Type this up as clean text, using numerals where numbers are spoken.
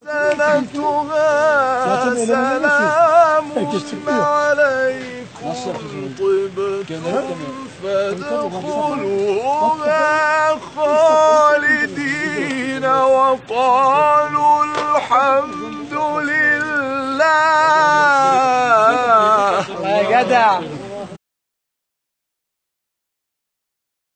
سنتها سلام عليكم طبتم فادخلوها خالدين وقالوا الحمد لله. يا جدع.